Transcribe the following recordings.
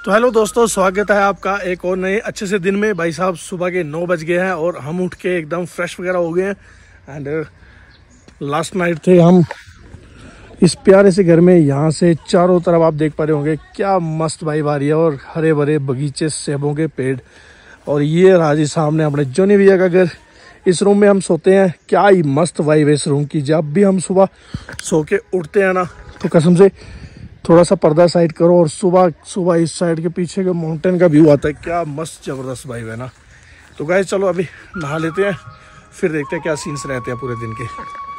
तो हेलो दोस्तों, स्वागत है आपका एक और नए अच्छे से दिन में। भाई साहब सुबह के 9 बज गए हैं और हम उठ के एकदम फ्रेश वगैरह हो गए हैं। एंड लास्ट नाइट थे हम इस प्यारे से घर में। यहाँ से चारों तरफ आप देख पा रहे होंगे क्या मस्त वाइब आ रही है और हरे भरे बगीचे, सेबों के पेड़। और ये राजी सामने अपने जोनी भैया का घर। इस रूम में हम सोते हैं। क्या ही मस्त वाइब है इस रूम की। जब भी हम सुबह सो के उठते हैं ना, तो कसम से थोड़ा सा पर्दा साइड करो और सुबह सुबह इस साइड के पीछे के माउंटेन का व्यू आता है। क्या मस्त जबरदस्त वाइब है ना। तो गाइस चलो अभी नहा लेते हैं, फिर देखते हैं क्या सीन्स रहते हैं पूरे दिन के।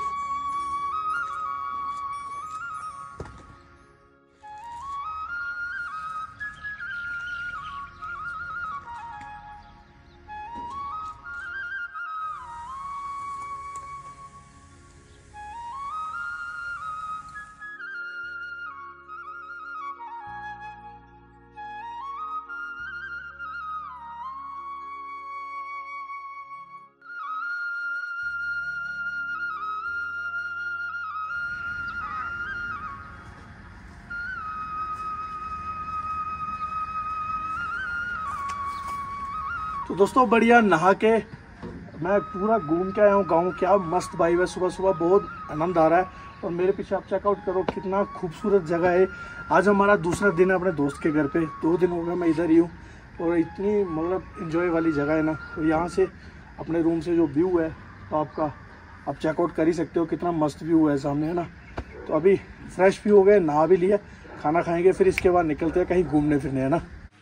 तो दोस्तों बढ़िया नहा के मैं पूरा घूम के आया हूँ गाँव। क्या मस्त वाइब है, सुबह सुबह बहुत आनंद आ रहा है। और मेरे पीछे आप चेकआउट करो कितना खूबसूरत जगह है। आज हमारा दूसरा दिन है अपने दोस्त के घर पे। 2 दिन हो गए मैं इधर ही हूँ और इतनी मतलब इंजॉय वाली जगह है ना। तो यहाँ से अपने रूम से जो व्यू है तो आपका आप चेकआउट कर ही सकते हो कितना मस्त व्यू है सामने, है ना। तो अभी फ्रेश भी हो गए, नहा भी लिया, खाना खाएँगे, फिर इसके बाद निकलते हैं कहीं घूमने फिरने, है ना।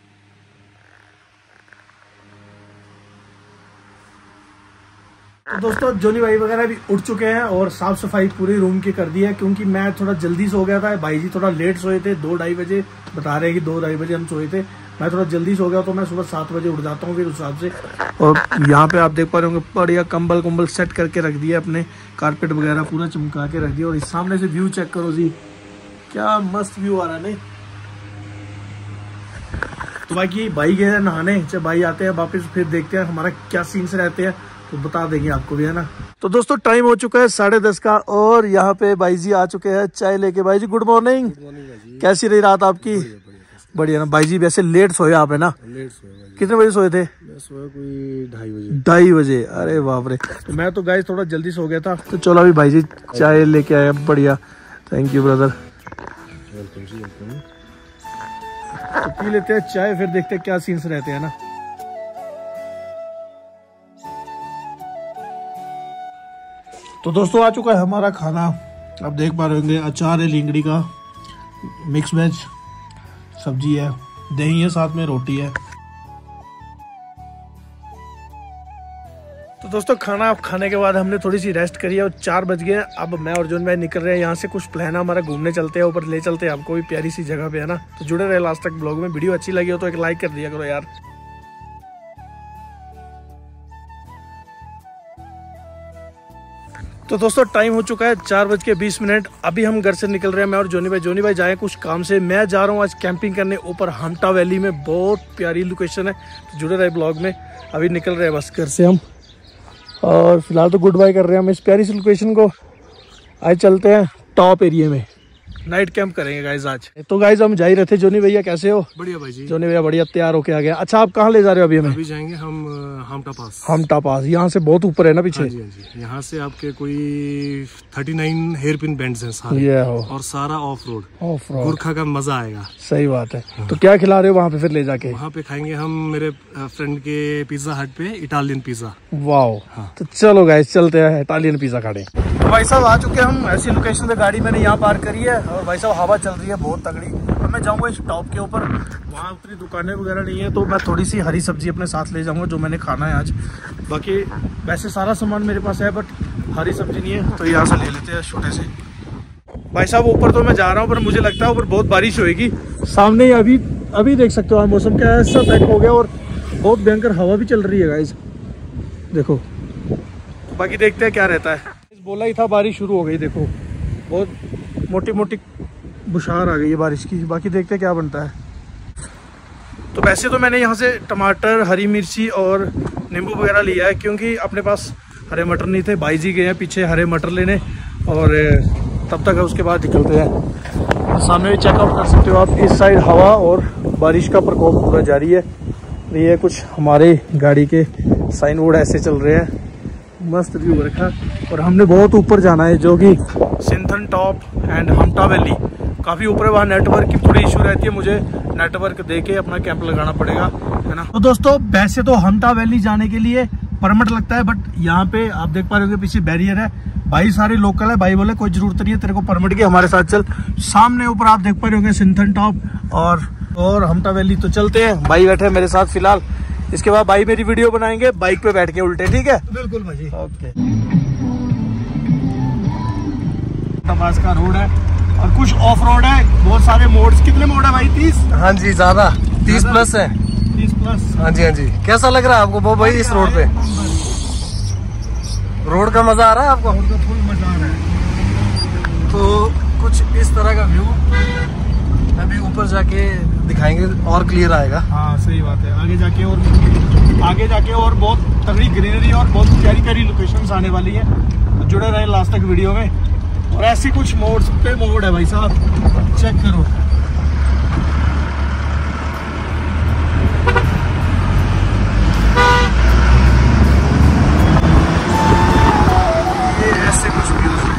तो दोस्तों जोनी भाई वगैरह भी उठ चुके हैं और साफ सफाई पूरी रूम की कर दी है। क्योंकि मैं थोड़ा जल्दी सो गया था, भाई जी थोड़ा लेट सोए थे। 2-2:30 बजे बता रहे हैं कि 2-2:30 बजे हम सोए थे। मैं थोड़ा जल्दी सो गया तो मैं सुबह 7 बजे उठ जाता हूँ फिर उस हिसाब से। और यहाँ पे आप देख पा रहे होंगे बढ़िया कंबल सेट करके रख दिया, अपने कारपेट वगैरह पूरा चमका के रख दिया। और इस सामने से व्यू चेक करो जी, क्या मस्त व्यू आ रहा है नहीं। तो बाकी भाई गए हैं नहाने, जब भाई आते हैं वापस फिर देखते हैं हमारा क्या सीन्स रहते हैं, तो बता देंगे आपको भी, है ना। तो दोस्तों टाइम हो चुका है 10:30 का और यहाँ पे भाई जी आ चुके हैं चाय लेके। भाई जी गुड मॉर्निंग। कैसी रही रात आपकी? बढ़िया ना। भाई जी वैसे लेट सोए आप, है ना? लेट सोए। कितने बजे सोए थे? मैं सोया कोई 2:30 बजे। अरे बाप रे। तो मैं तो गाइस थोड़ा जल्दी सो गया था। तो चलो अभी भाई जी चाय लेके आए। बढ़िया, थैंक यू ब्रदर। तो पी लेते हैं चाय, फिर देखते हैं क्या सीन्स रहते हैं ना। तो दोस्तों आ चुका है हमारा खाना। आप देख पा रहे होंगे अचार है लींगड़ी का, मिक्स वेज सब्जी है, दही है, साथ में रोटी है। तो दोस्तों खाना खाने के बाद हमने थोड़ी सी रेस्ट करी है और 4 बज गए। अब मैं और जोन भाई निकल रहे हैं यहाँ से। कुछ प्लान है हमारा, घूमने चलते हैं, ऊपर ले चलते हैं आपको भी प्यारी सी जगह पे, है ना। तो जुड़े रहे लास्ट तक ब्लॉग में। वीडियो अच्छी लगी हो तो एक लाइक कर दिया करो यार। तो दोस्तों टाइम हो चुका है 4:20। अभी हम घर से निकल रहे हैं, मैं और जोनी भाई। जोनी भाई जाए कुछ काम से, मैं जा रहा हूँ आज कैंपिंग करने ऊपर हमटा वैली में। बहुत प्यारी लोकेशन है, तो जुड़े रहे ब्लॉग में। अभी निकल रहे हैं बस घर से हम, और फिलहाल तो गुड बाय कर रहे हैं हम इस प्यारी सी लोकेशन को। आज चलते हैं टॉप एरिया में, नाइट कैंप करेंगे गाइज आज। तो गाइज हम जा ही रहे थे। जोनी भैया कैसे हो? बढ़िया भाई जी। जोनी भैया बढ़िया तैयार होके आ गया। अच्छा आप कहाँ ले जा रहे हो अभी हमें? अभी जाएंगे हम हमटा पास। यहाँ से बहुत ऊपर है ना पीछे? हाँ जी। यहाँ से आपके कोई 39 हेयर पिन बेंड्स हैं सारे, और सारा ऑफ रोड गोरखा का मजा आएगा। सही बात है। हाँ। तो क्या खिला रहे हो वहाँ पे फिर ले जाके? वहाँ पे खाएंगे हम मेरे फ्रेंड के पिज्जा हट पे इटालियन पिज्जा। वाओ। हाँ। तो चलो गाइज चलते हैं इटालियन पिज्जा खाने। तो भाई साहब आ चुके हम ऐसी लोकेशन पे, गाड़ी मैंने यहाँ पार्क करी है। और भाई साहब हवा चल रही है बहुत तगड़ी। और मैं जाऊँगा इस टॉप के ऊपर, वहाँ उतनी दुकानें वगैरह नहीं है, तो मैं थोड़ी सी हरी सब्जी अपने साथ ले जाऊँगा जो मैंने खाना है आज। बाकी वैसे सारा सामान मेरे पास है, बट हरी सब्जी नहीं है, तो यहाँ से ले लेते हैं छोटे से। भाई साहब ऊपर तो मैं जा रहा हूँ, पर मुझे लगता है ऊपर बहुत बारिश होगी। सामने ही अभी देख सकते हो मौसम क्या है, सब पैक हो गया और बहुत भयंकर हवा भी चल रही है गाइस, देखो। बाकी देखते हैं क्या रहता है। बोला ही था बारिश शुरू हो गई, देखो बहुत मोटी मोटी बुशार आ गई है बारिश की। बाकी देखते हैं क्या बनता है। तो वैसे तो मैंने यहाँ से टमाटर, हरी मिर्ची और नींबू वगैरह लिया है, क्योंकि अपने पास हरे मटर नहीं थे। भाई जी गए हैं पीछे हरे मटर लेने, और तब तक उसके बाद निकलते हैं। सामने भी चेकआउट कर सकते हो आप। इस साइड हवा और बारिश का प्रकोप पूरा जारी है। ये कुछ हमारे गाड़ी के साइन बोर्ड ऐसे चल रहे हैं, मस्त व्यू रखा। और हमने बहुत ऊपर जाना है, जो कि Sinthan Top and Hamta Valley, काफ़ी ऊपर है। वहाँ नेटवर्क की थोड़ी इशू रहती है, मुझे नेटवर्क दे के अपना कैंप लगाना पड़ेगा, है ना। तो दोस्तों वैसे तो हमटा वैली जाने के लिए परमिट लगता है, बट यहाँ पे आप देख पा रहे हो पीछे बैरियर है। भाई सारे लोकल है, भाई बोले कोई जरूरत नहीं है तेरे को परमिट की, हमारे साथ चल। सामने ऊपर आप देख पा रहे हो सिंथन टॉप और हमटा वैली। तो चलते हैं, भाई बैठे मेरे साथ फिलहाल। इसके बाद भाई मेरी वीडियो बनाएंगे बाइक पे बैठ के उल्टे, ठीक है? बिल्कुल भाई, ओके। तबास का रोड है और कुछ ऑफ रोड है, बहुत सारे मोड्स। कितने मोड है भाई? 30? हाँ जी, ज्यादा 30 प्लस है। 30 प्लस। हाँ जी, हाँ जी। कैसा लग रहा है आपको भाई इस रोड पे? रोड का मजा आ रहा है आपको? रोड का फुल मजा आ रहा है। तो कुछ इस तरह का व्यू अभी ऊपर जाके दिखाएंगे और क्लियर आएगा। हाँ सही बात है, आगे जाके और बहुत तगड़ी ग्रीनरी और बहुत प्यारी प्यारी लोकेशंस आने वाली है। तो जुड़े रहे लास्ट तक वीडियो में। और ऐसी कुछ मोड्स पे मोड है भाई साहब, चेक करो। ये ऐसे कुछ व्यूज है।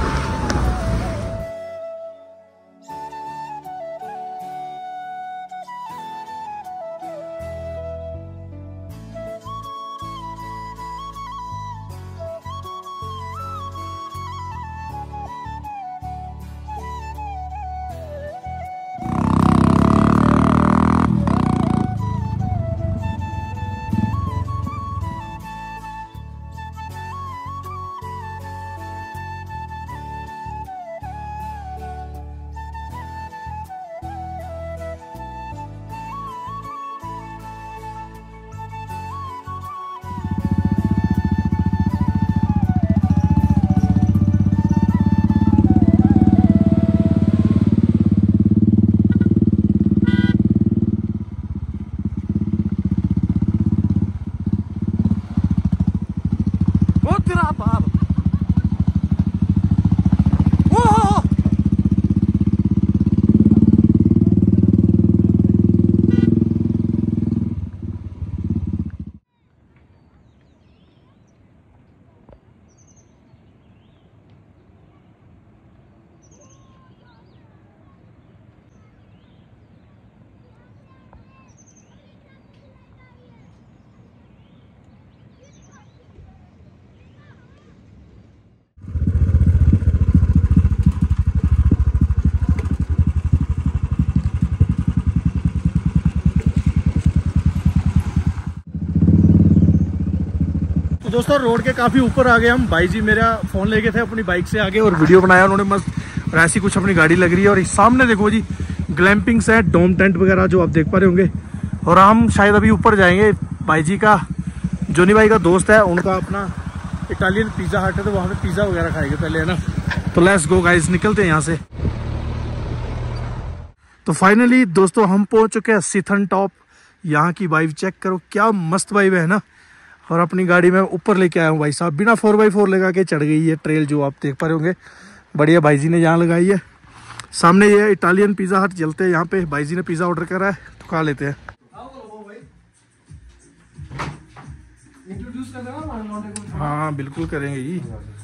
दोस्तों रोड के काफ़ी ऊपर आ गए हम। भाई जी मेरा फ़ोन लेके थे अपनी बाइक से आगे और वीडियो बनाया उन्होंने मस्त। और ऐसी कुछ अपनी गाड़ी लग रही है। और इस सामने देखो जी ग्लैम्पिंग्स है, डोम टेंट वगैरह जो आप देख पा रहे होंगे। और हम शायद अभी ऊपर जाएंगे। भाई जी का, जोनी भाई का दोस्त है, उनका अपना इटालियन पिज़्ज़ा हट है, तो वहाँ पे पिज़्ज़ा वगैरह खाएंगे पहले, है ना। तो लेट्स गो गाइस, निकलते हैं यहाँ से। तो फाइनली दोस्तों हम पहुँच चुके हैं सिंथन टॉप। यहाँ की वाइब चेक करो, क्या मस्त वाइब है ना। और अपनी गाड़ी में ऊपर लेके आया हूँ भाई साहब, बिना 4x4 लगा के चढ़ गई है ट्रेल जो आप देख पा रहे होंगे। बढ़िया भाई जी ने यहाँ लगाई है। सामने ये इटालियन पिज़्ज़ा हट चलते हैं, यहाँ पे भाई जी ने पिज़्ज़ा ऑर्डर करा है तो खा लेते हैं। हाँ बिल्कुल करेंगे जी।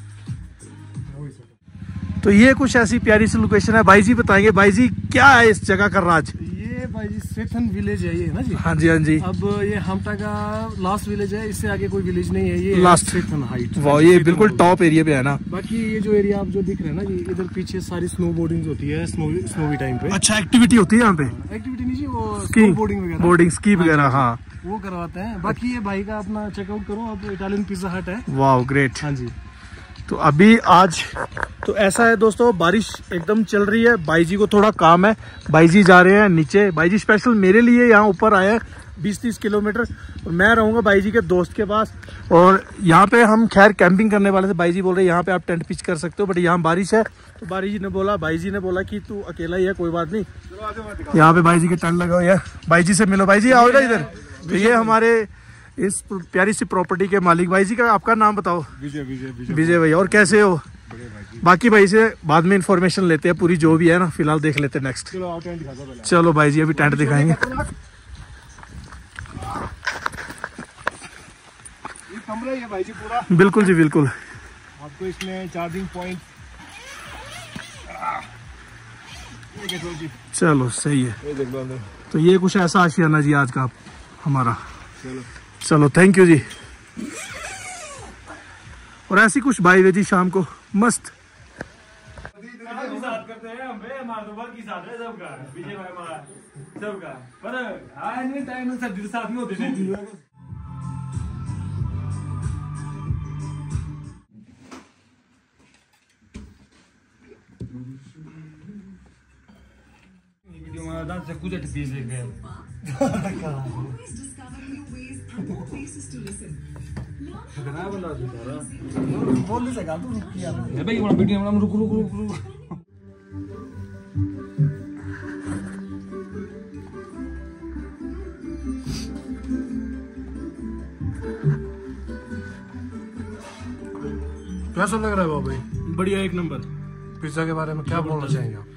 तो ये कुछ ऐसी प्यारी सी लोकेशन है। भाई जी बताएंगे, भाई जी क्या है इस जगह का राज? ये भाई जी सिंथन विलेज है ये ना जी। हाँ जी, हाँ जी। अब ये हमटा का लास्ट विलेज है, इससे आगे कोई विलेज नहीं है। ये लास्ट सिंथन हाइट। वाह, ये बिल्कुल टॉप एरिया पे है ना। बाकी ये जो एरिया आप जो दिख रहे हैं ना जी, इधर पीछे सारी स्नो बोर्डिंग होती है, स्नोवी टाइम पे। अच्छा एक्टिविटी होती है यहाँ पे? एक्टिविटी नहीं जी, वो स्की बोर्डिंग वगैरह, बोर्डिंग स्की वगैरह, हाँ वो करवाते हैं। बाकी ये भाई का अपना चेकआउट करो, अब इटालियन पिज़्ज़ा हट है। वाह ग्रेट। हाँ जी। तो अभी आज तो ऐसा है दोस्तों, बारिश एकदम चल रही है। भाई जी को थोड़ा काम है, भाई जी जा रहे हैं नीचे। भाई जी स्पेशल मेरे लिए यहाँ ऊपर आए हैं 20-30 किलोमीटर। और मैं रहूँगा भाई जी के दोस्त के पास। और यहाँ पे हम खैर कैंपिंग करने वाले थे। भाई जी बोल रहे हैं यहाँ पे आप टेंट पिच कर सकते हो, बट यहाँ बारिश है। तो भाई जी ने बोला कि तू अकेला ही है, कोई बात नहीं। यहाँ पे भाई जी के टेंट लगा हुआ है। भाई जी से मिलो, भाई जी आओ इधर। तो ये हमारे इस प्यारी सी प्रॉपर्टी के मालिक। भाई जी का आपका नाम बताओ? विजय भैया। और कैसे हो? बाकी भाई से बाद में इंफॉर्मेशन लेते हैं पूरी जो भी है ना, फिलहाल देख लेते हैं नेक्स्ट। चलो भाई जी अभी टेंट दिखाएंगे। ये कमरा ही है भाई जी पूरा। बिल्कुल जी बिल्कुल। आपको इसमें चार्जिंग पॉइंट। चलो सही है। ये देख लो अंदर। तो ये कुछ ऐसा आशियाना जी आज का हमारा। चलो थैंक यू जी। और ऐसी कुछ बाई वे जी शाम को मस्त। साथ करते हैं हम हमारा तो वर्क ही साथ है सबका, विजय भाई हमारा सबका, पर आए नहीं टाइम में सब साथ में होते नहीं। वीडियो में डांस से कुछ पीस देख गए। बोल नहीं सका तू, रुक किया ना भाई ये वीडियो में रुक रुक रुक रुक। कैसा लग रहा है बाबू भाई? बढ़िया एक नंबर। पिज्जा के बारे में क्या बोलना चाहेंगे आप?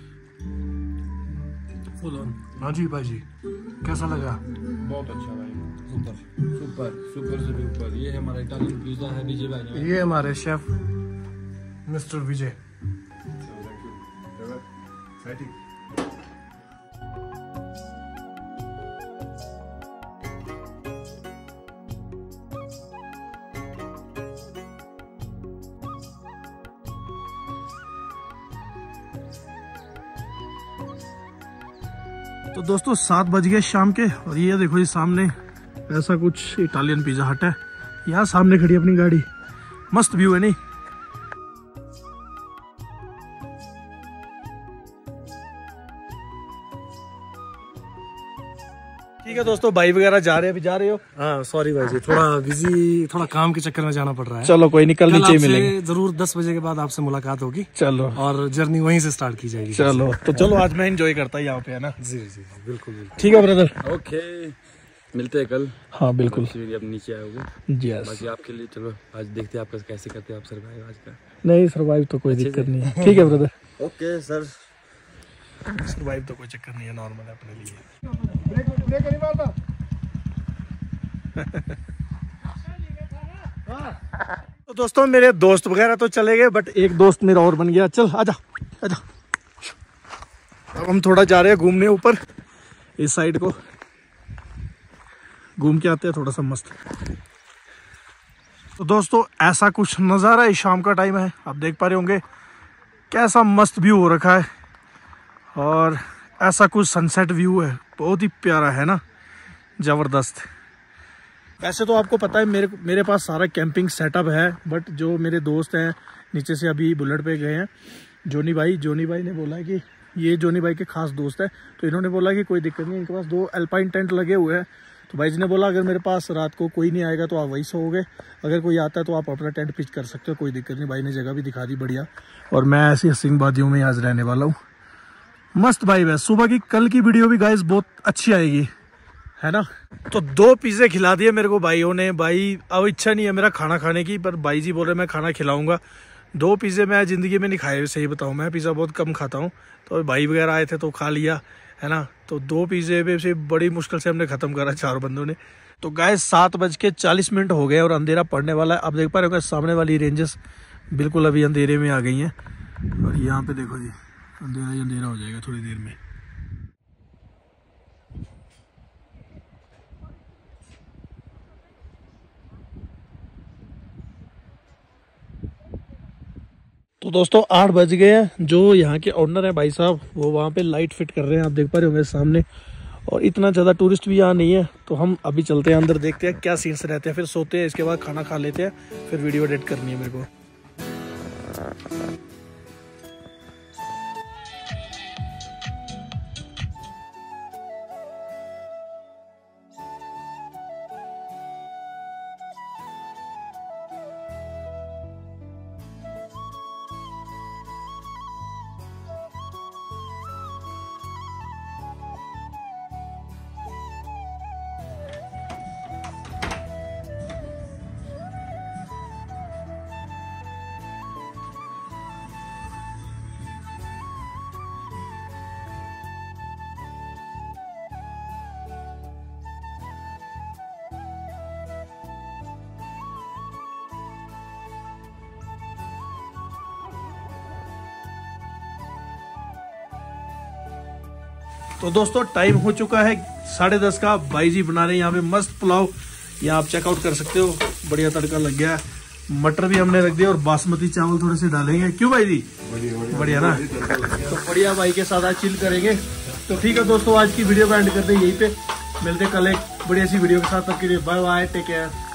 Full on. हाँ जी भाई जी, कैसा लगा? बहुत अच्छा भाई, सुपर सुपर सुपर से भी ऊपर। ये हमारा इटालियन पिज्जा है विजय भाई। ये हमारे शेफ मिस्टर विजय। तो दोस्तों 7 बज गए शाम के, और ये देखो ये सामने ऐसा कुछ इटालियन पिज़्ज़ा हट है। यहाँ सामने खड़ी अपनी गाड़ी, मस्त व्यू है नहीं? ठीक है दोस्तों, भाई वगैरह जा रहे हैं, अभी जा रहे हो? हाँ सॉरी भाई जी, थोड़ा बिजी, थोड़ा काम के चक्कर में जाना पड़ रहा है। चलो कोई नहीं, कल नीचे मिलेंगे जरूर। 10 बजे के बाद आपसे मुलाकात होगी। चलो, और जर्नी वहीं से स्टार्ट की जाएगी। चलो तो चलो, आज मैं एंजॉय करता यहाँ पे, है ना? जी जी बिल्कुल बिल्कुल। ठीक है ब्रदर, ओके मिलते हैं कल। हाँ बिल्कुल। अब नीचे आए होगे जी बाकी आपके लिए। चलो आज देखते हैं आप कैसे करते हैं आप सर्वाइव आज का। नहीं, सर्वाइव तो कोई दिक्कत नहीं है। ठीक है ब्रदर। ओके सर, सर्वाइव तो कोई चक्कर नहीं है, नॉर्मल है अपने लिए। तो दोस्तों मेरे दोस्त वगैरह तो चले गए, बट एक दोस्त मेरा और बन गया। चल आजा आजा। अब हम थोड़ा जा रहे हैं घूमने ऊपर, इस साइड को घूम के आते हैं थोड़ा सा मस्त। तो दोस्तों ऐसा कुछ नज़ारा है, शाम का टाइम है, आप देख पा रहे होंगे कैसा मस्त व्यू हो रखा है। और ऐसा कुछ सनसेट व्यू है, बहुत ही प्यारा है ना, ज़बरदस्त। वैसे तो आपको पता है मेरे पास सारा कैंपिंग सेटअप है, बट जो मेरे दोस्त हैं नीचे से अभी बुलेट पे गए हैं, जोनी भाई ने बोला कि ये जोनी भाई के खास दोस्त है, तो इन्होंने बोला कि कोई दिक्कत नहीं, इनके पास 2 अल्पाइन टेंट लगे हुए हैं। तो भाई जी ने बोला अगर मेरे पास रात को कोई नहीं आएगा तो आप वहीं सोओगे, अगर कोई आता है तो आप अपना टेंट पिच कर सकते हो, कोई दिक्कत नहीं। भाई ने जगह भी दिखा दी बढ़िया, और मैं ऐसी हसीनबाजियों में आज रहने वाला हूँ। मस्त भाई, बस सुबह की कल की वीडियो भी गाइस बहुत अच्छी आएगी, है ना? तो 2 पिज़्ज़े खिला दिए मेरे को भाइयों ने। भाई अब इच्छा नहीं है मेरा खाना खाने की, पर भाई जी बोल रहे मैं खाना खिलाऊंगा। 2 पिज़्ज़े मैं ज़िंदगी में नहीं खाए, सही बताऊं मैं पिज़्ज़ा बहुत कम खाता हूं, तो भाई वगैरह आए थे तो खा लिया, है ना? तो 2 पिज़्ज़े में से बड़ी मुश्किल से हमने ख़त्म करा 4 बंदों ने। तो गाइस 7:40 हो गए और अंधेरा पड़ने वाला है। अब देख पा रहे हो सामने वाली रेंजेस बिल्कुल अभी अंधेरे में आ गई हैं, और यहाँ पे देखो जी अंधेरा ही अंधेरा हो जाएगा थोड़ी देर में। तो दोस्तों 8 बज गए हैं। जो यहाँ के ओनर है भाई साहब, वो वहाँ पे लाइट फिट कर रहे हैं, आप देख पा रहे होंगे सामने। और इतना ज़्यादा टूरिस्ट भी यहाँ नहीं है, तो हम अभी चलते हैं अंदर, देखते हैं क्या सीन्स रहते हैं, फिर सोते हैं, इसके बाद खाना खा लेते हैं, फिर वीडियो एडिट करनी है मेरे को। तो दोस्तों टाइम हो चुका है 10:30 का। भाई जी बना रहे हैं यहाँ पे मस्त पुलाव, यहाँ आप चेकआउट कर सकते हो। बढ़िया तड़का लग गया है, मटर भी हमने रख दिया और बासमती चावल थोड़े से डालेंगे। क्यों भाई जी? बढ़िया ना। तो बढ़िया भाई के साथ आज चिल करेंगे। तो ठीक है दोस्तों, आज की वीडियो को एंड करते हैं यहीं पे। मिलते कल एक बढ़िया सी वीडियो के साथ। तब के लिए बाय बाय, टेक केयर।